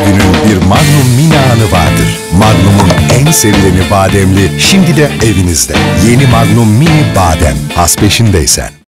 günün bir Magnum Mini anı vardır. Magnum'un en sevileni bademli, şimdi de evinizde. Yeni Magnum Mini Badem, has peşindeysen.